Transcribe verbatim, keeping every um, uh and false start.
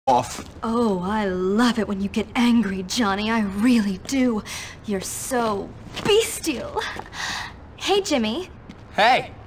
off. Oh, I love it when you get angry, Johnny. I really do. You're so bestial. Hey, Jimmy. Hey,